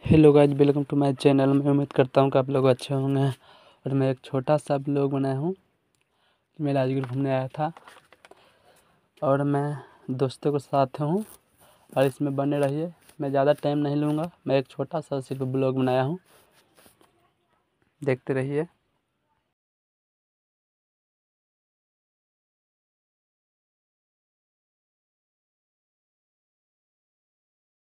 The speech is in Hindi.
Hello guys, welcome to my channel. मैं उम्मीद करता हूँ कि आप लोग अच्छे होंगे। और मैं एक छोटा सा ब्लॉग बनाया हूँ। मैं राजगीर घूमने आया था और मैं दोस्तों के साथ हूँ और इसमें बने रहिए। मैं ज़्यादा टाइम नहीं लूँगा। मैं एक छोटा सा सिर्फ ब्लॉग बनाया हूँ, देखते रहिए।